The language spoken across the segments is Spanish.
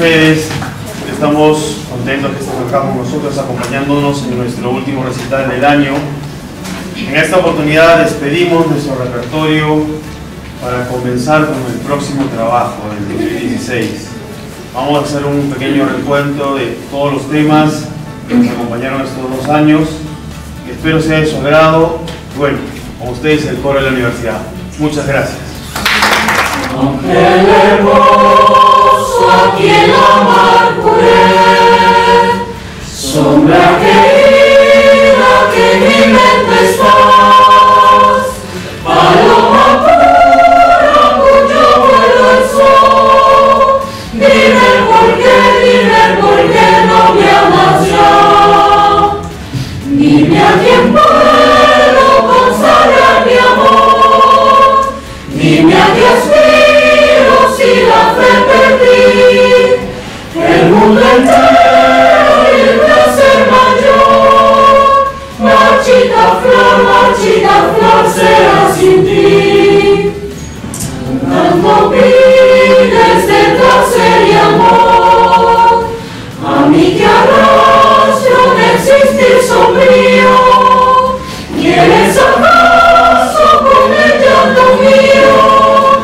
ustedes. Estamos contentos que estén acá con nosotros acompañándonos en nuestro último recital del año. En esta oportunidad despedimos nuestro repertorio para comenzar con el próximo trabajo del 2016. Vamos a hacer un pequeño recuento de todos los temas que nos acompañaron estos 2 años. Espero sea de su agrado. Bueno, con ustedes el coro de la universidad. Muchas gracias. Ángel hermoso, aquí en la mar sombra querida que en mi mente estás, paloma pura cuyo vuelo el sol, dime por qué no me amas ya, dime a quién puedo consagrar mi amor, dime a qué aspiro si la fe perdí, el mundo entero y el placer mayor, marchita flor será sin ti, tanto pides de placer y amor, a mí que arrastro un existir sombrío, ¿quieres acaso con el llanto mío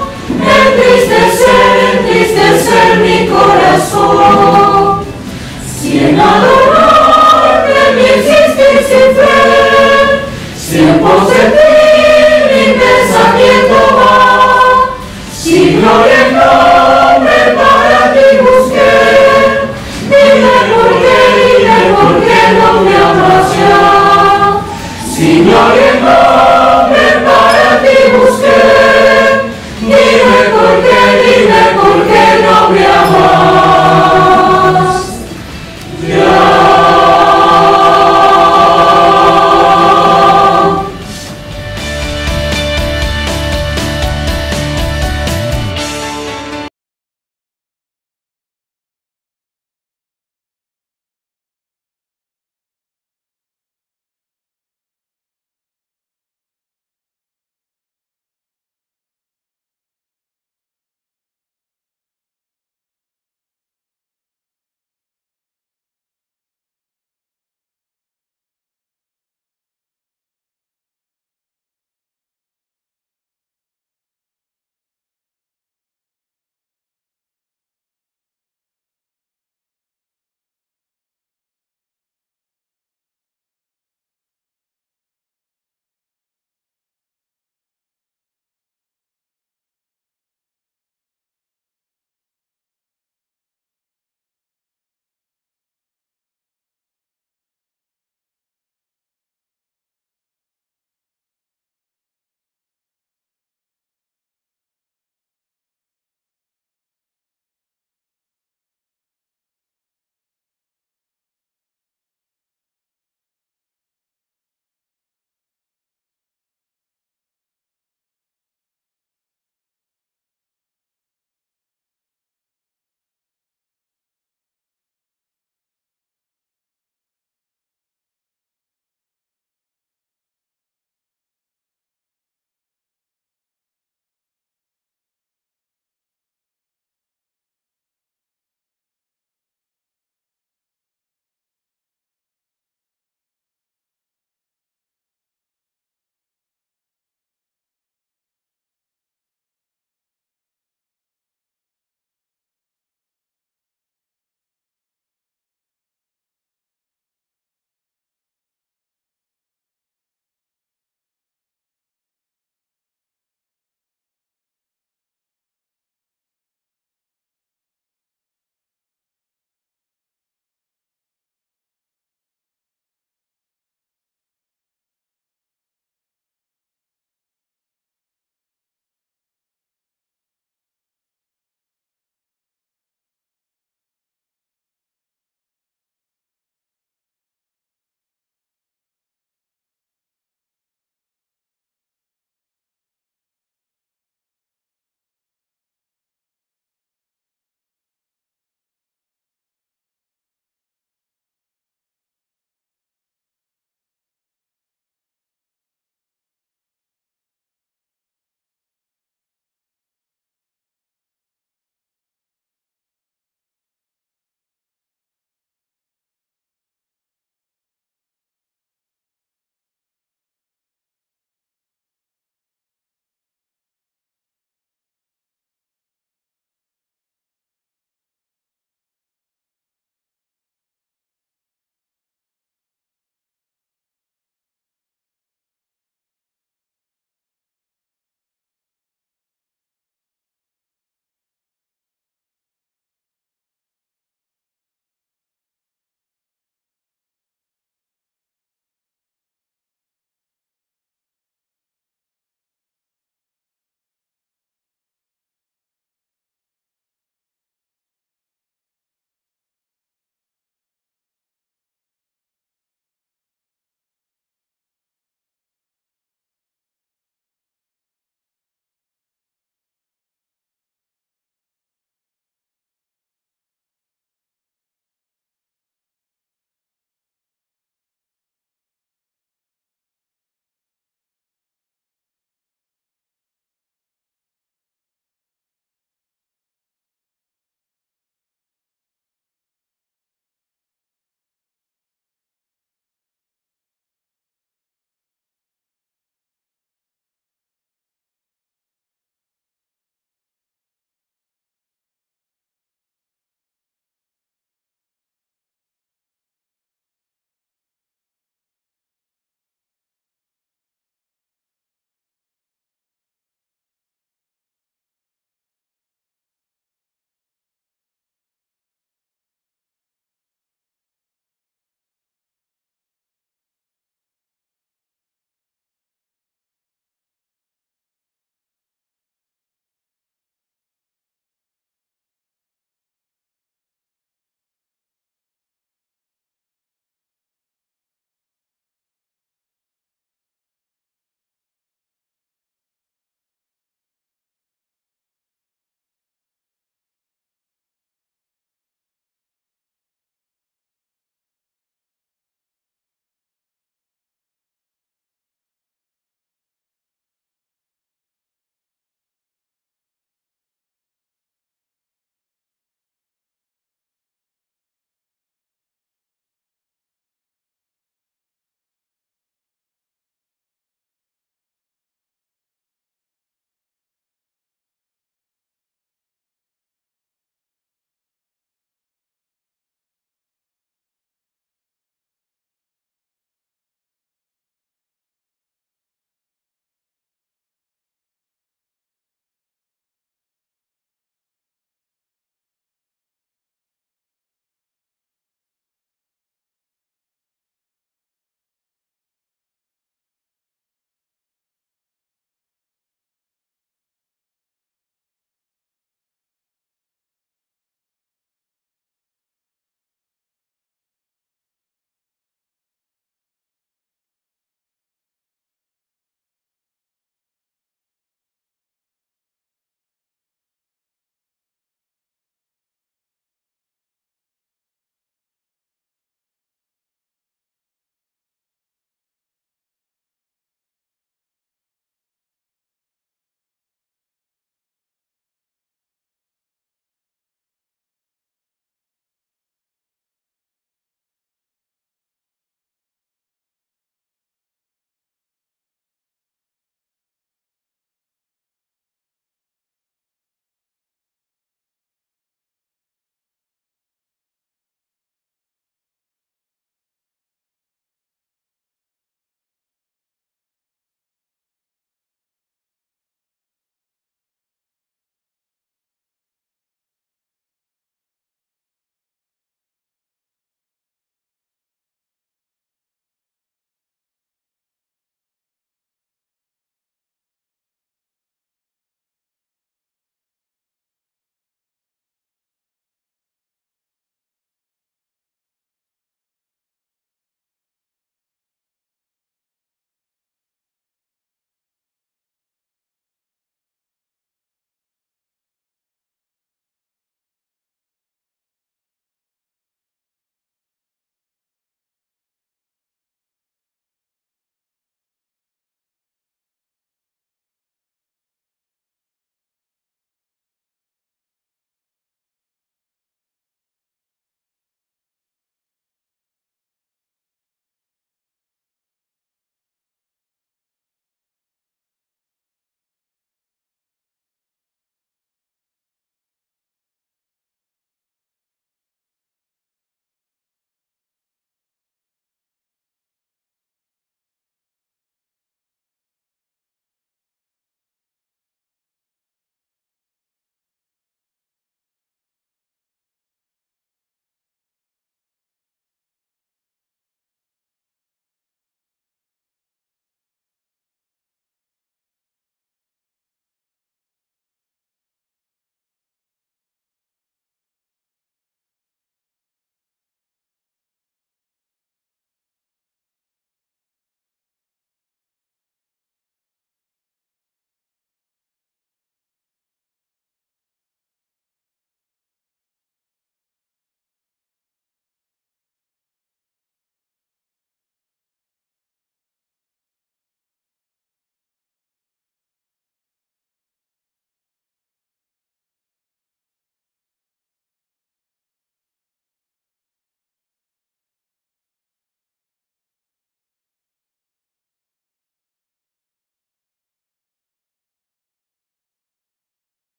entristecer mi corazón? Si en adorarte mi existir sin fe, si en pos de ti mi pensamiento va, si gloria y nombre para ti busqué, dime por qué no me amas ya, si gloria y nombre para ti busqué, dime por qué no me amas ya.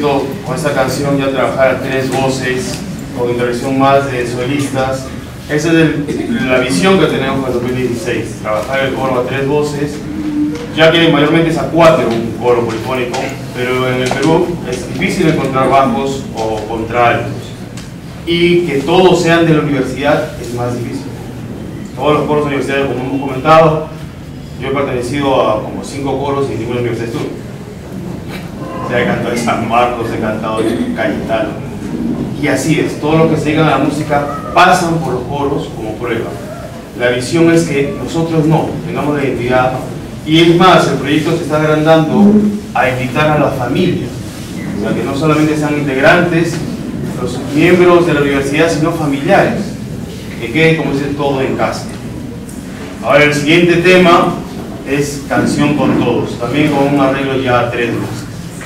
proyecto con esta canción ya trabajar a 3 voces, con intervención más de solistas. Esa es la visión que tenemos para el 2016, trabajar el coro a 3 voces, ya que mayormente es a 4 un coro polifónico, pero en el Perú es difícil encontrar bajos o contraltos, y que todos sean de la universidad es más difícil. Todos los coros universitarios, como hemos comentado, yo he pertenecido a como 5 coros y ninguna universidad estuvo. O sea, he cantado en San Marcos, he cantado en Cayetano. Y así es, todos los que se dedican a la música pasan por los coros como prueba. La visión es que nosotros no, tengamos la identidad. Y es más, el proyecto se está agrandando a invitar a las familias. O sea, que no solamente sean integrantes, los miembros de la universidad, sino familiares. Que quede, como dice, todo en casa. Ahora, el siguiente tema es Canción con Todos, también con un arreglo ya a 3 voces.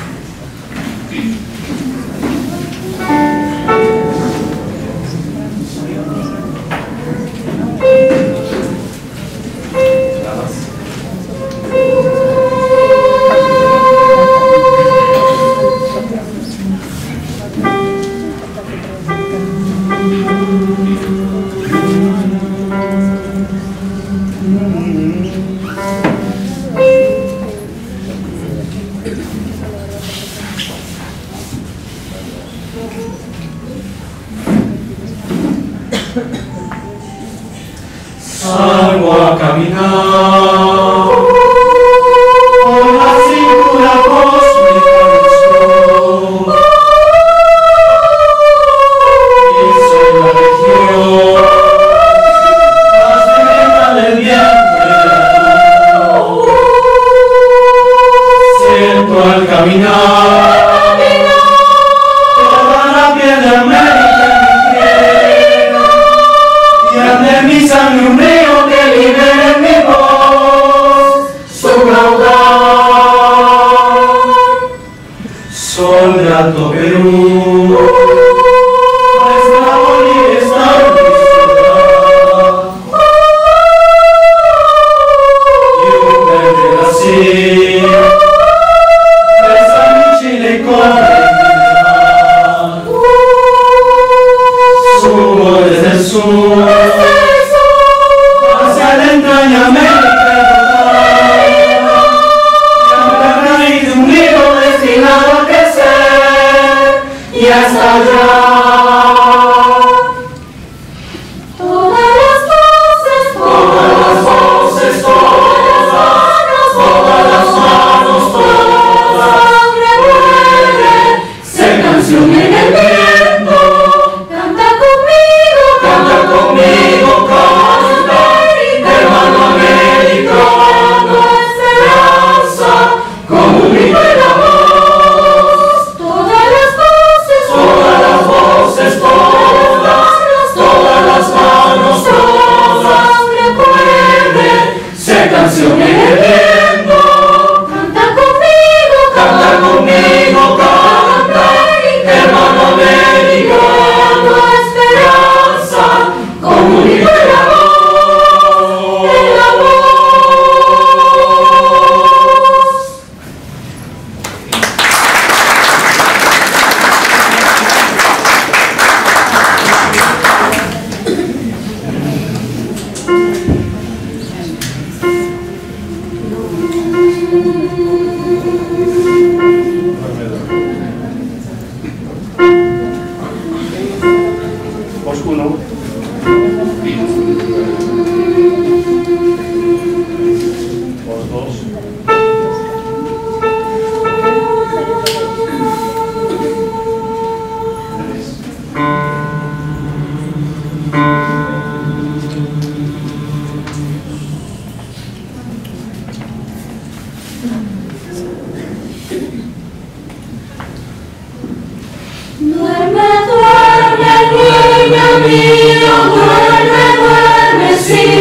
Salgo a caminar por la cintura cósmica del sol, pienso en la región más lejana del viento. Siento al caminar toda la piel de América en mi piel, y ande mi sangre un río que libere mi voz, su caudal. Sol de Alto Perú, nuestra Bolivia está en mi ciudad, y un verde Brasil besa mi Chile con dignidad. Subo desde el sur hacia la entraña América total, y a la raíz de un río destinado a crecer y a estallar. Todas las voces, todas las voces, todas las manos, todas revuelven, se canción en el viento. Canta conmigo, hermano americano, esperanza, como un grito en la voz. Todas las voces, todas las manos, todas recuerden, se canción en el viento. Canta conmigo, hermano americano, esperanza, como un grito en la voz. Voz 1. Voz 2. Duerme, duerme, niño mío, duerme, duerme, sí.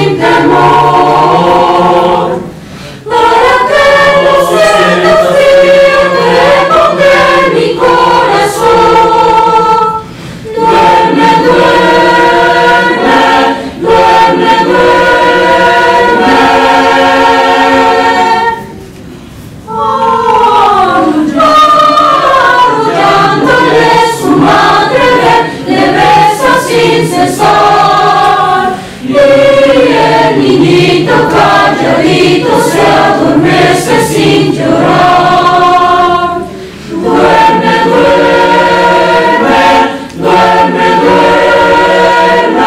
cesar, y el niñito calladito se adormece sin llorar. Duerme, duerme, duerme, duerme.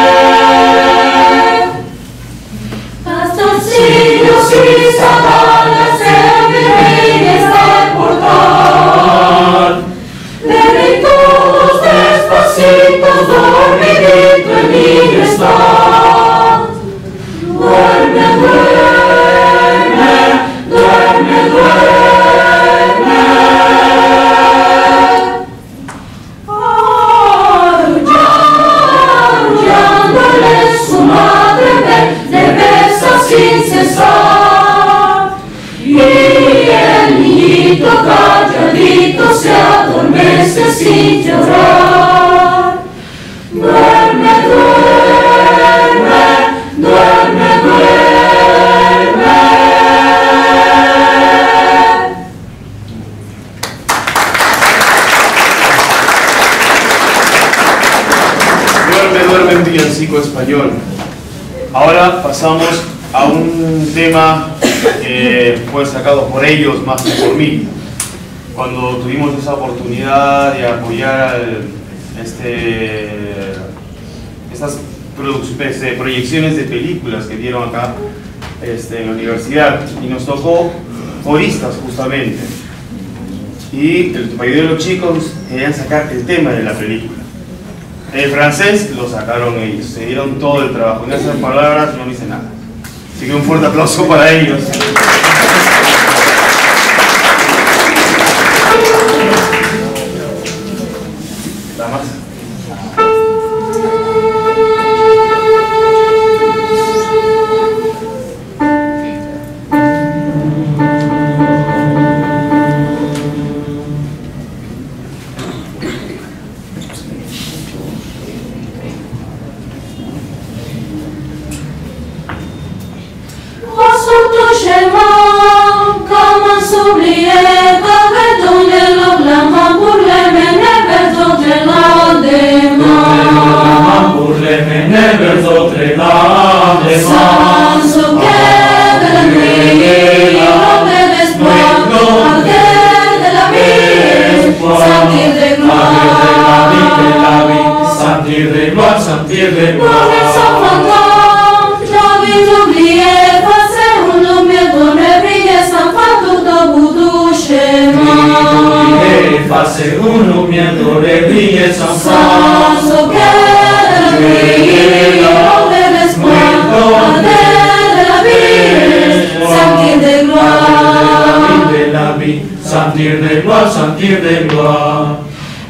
Pastorcillos y zagalas en virreyes del portal, ven todos despacitos, dormidito el niño está. Duerme, duerme, duerme, duerme. Arrullándole su madre le besa sin cesar, y el niñito calladito se adormece sin llorar. Duerme, duerme, duerme, duerme. Duerme, duerme, un villancico español. Ahora pasamos a un tema que fue sacado por ellos más que por mí. Cuando tuvimos esa oportunidad de apoyar estas proyecciones de películas que dieron acá en la universidad, y nos tocó coristas justamente, y la mayoría de los chicos querían sacar el tema de la película. El francés lo sacaron ellos, se dieron todo el trabajo. En esas palabras no dice nada. Así que un fuerte aplauso para ellos. Nada más. Sentir de gloire.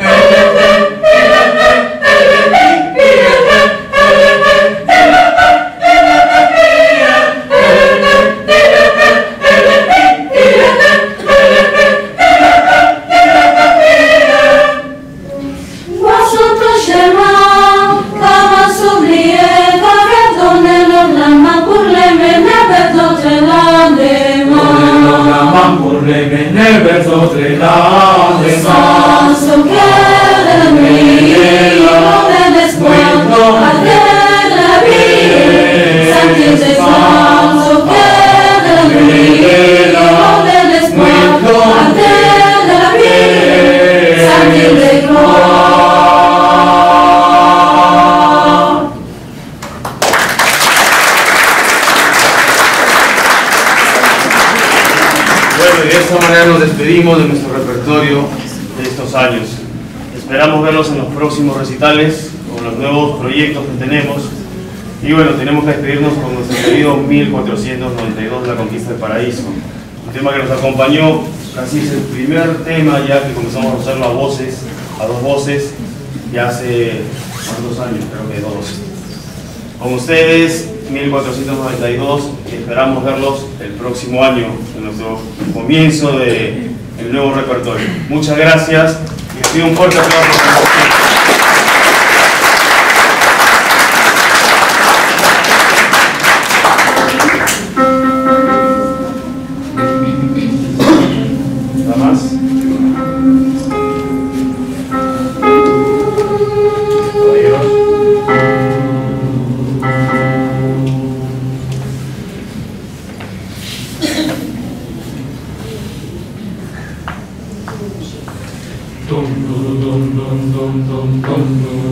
Despedimos de nuestro repertorio de estos años. Esperamos verlos en los próximos recitales con los nuevos proyectos que tenemos. Y bueno, tenemos que despedirnos con nuestro querido 1492, La Conquista del Paraíso. Un tema que nos acompañó, casi es el primer tema ya que comenzamos a usarlo a dos voces, ya hace ¿cuántos años? Creo que 2. Con ustedes, 1492, y esperamos verlos el próximo año, en nuestro comienzo del nuevo repertorio. Muchas gracias y les pido un fuerte aplauso. ¿Nada más? Caballeros.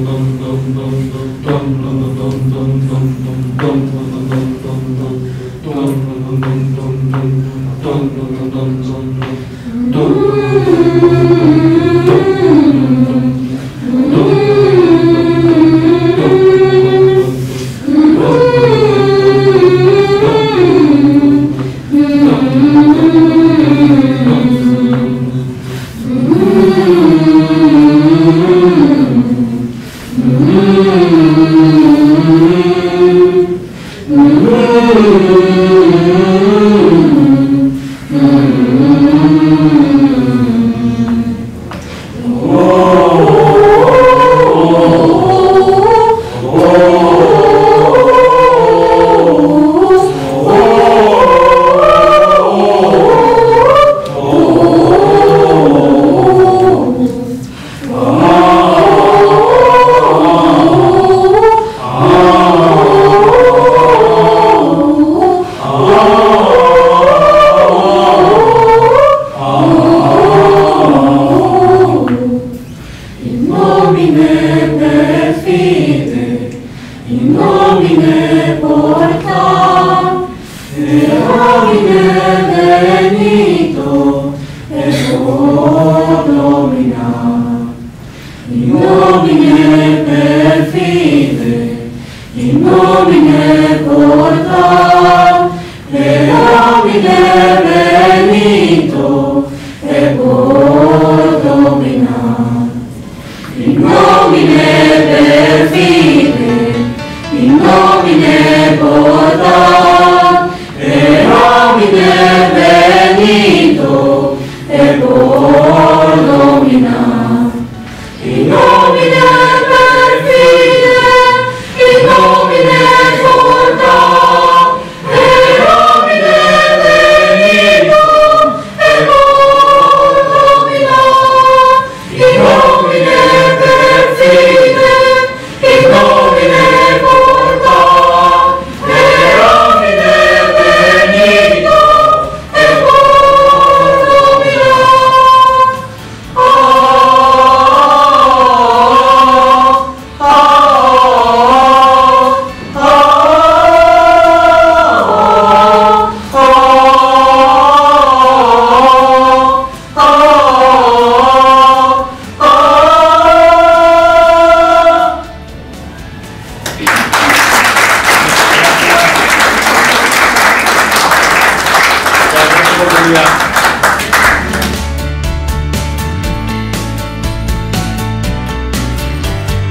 oportunidad.